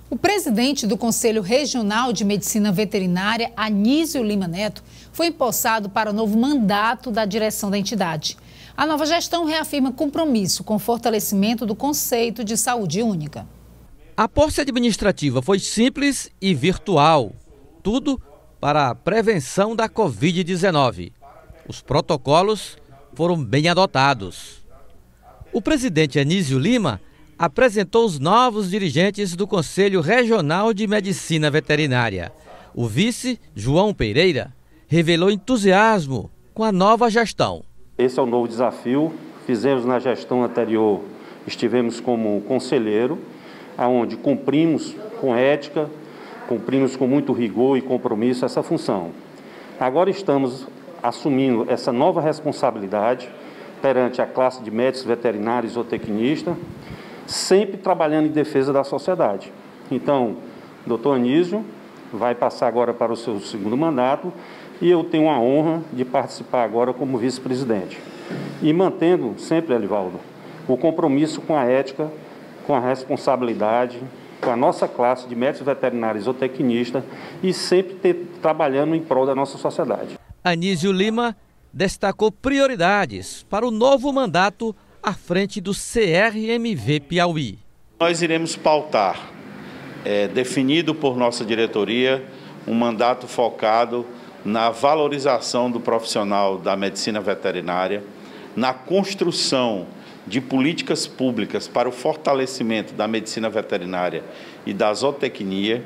O presidente do Conselho Regional de Medicina Veterinária, Anísio Lima Neto, foi empossado para o novo mandato da direção da entidade. A nova gestão reafirma compromisso com o fortalecimento do conceito de saúde única. A posse administrativa foi simples e virtual. Tudo para a prevenção da Covid-19. Os protocolos foram bem adotados. O presidente Anísio Lima apresentou os novos dirigentes do Conselho Regional de Medicina Veterinária. O vice, João Pereira, revelou entusiasmo com a nova gestão. Esse é o novo desafio. Fizemos na gestão anterior, estivemos como conselheiro, onde cumprimos com ética, cumprimos com muito rigor e compromisso essa função. Agora estamos assumindo essa nova responsabilidade perante a classe de médicos veterinários e zootecnistas, sempre trabalhando em defesa da sociedade. Então, o doutor Anísio vai passar agora para o seu segundo mandato e eu tenho a honra de participar agora como vice-presidente. E mantendo sempre, Elivaldo, o compromisso com a ética, com a responsabilidade, com a nossa classe de médicos veterinários e zootecnistas e sempre trabalhando em prol da nossa sociedade. Anísio Lima destacou prioridades para o novo mandato à frente do CRMV Piauí. Nós iremos pautar, definido por nossa diretoria, um mandato focado na valorização do profissional da medicina veterinária, na construção de políticas públicas para o fortalecimento da medicina veterinária e da zootecnia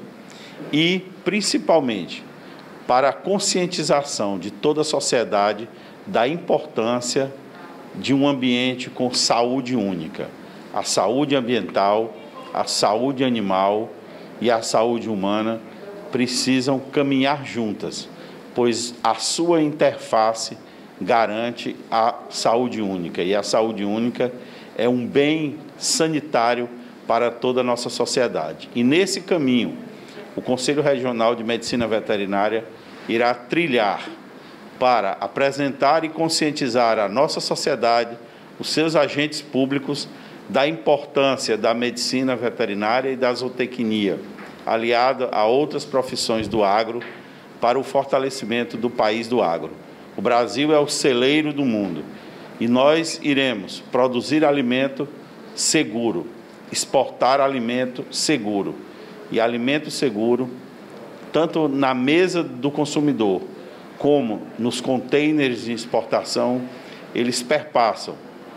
e, principalmente, para a conscientização de toda a sociedade da importância de um ambiente com saúde única. A saúde ambiental, a saúde animal e a saúde humana precisam caminhar juntas, pois a sua interface garante a saúde única. E a saúde única é um bem sanitário para toda a nossa sociedade. E nesse caminho, o Conselho Regional de Medicina Veterinária irá trilhar para apresentar e conscientizar a nossa sociedade, os seus agentes públicos, da importância da medicina veterinária e da zootecnia, aliada a outras profissões do agro, para o fortalecimento do país do agro. O Brasil é o celeiro do mundo e nós iremos produzir alimento seguro, exportar alimento seguro. E alimento seguro, tanto na mesa do consumidor, como nos containers de exportação, eles perpassam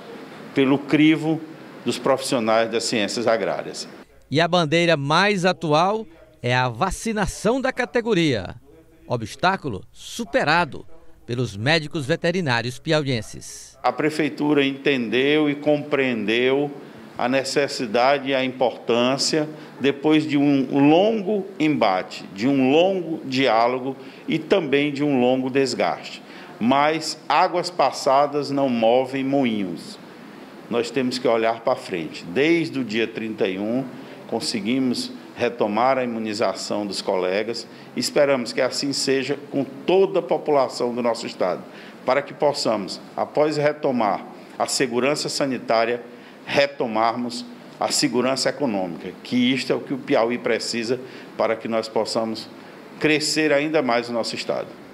pelo crivo dos profissionais das ciências agrárias. E a bandeira mais atual é a vacinação da categoria. Obstáculo superado pelos médicos veterinários piauienses. A Prefeitura entendeu e compreendeu a necessidade e a importância, depois de um longo embate, de um longo diálogo e também de um longo desgaste. Mas águas passadas não movem moinhos. Nós temos que olhar para frente. Desde o dia 31, conseguimos retomar a imunização dos colegas. Esperamos que assim seja com toda a população do nosso estado, para que possamos, após retomar a segurança sanitária, retomarmos a segurança econômica, que isto é o que o Piauí precisa para que nós possamos crescer ainda mais o nosso estado.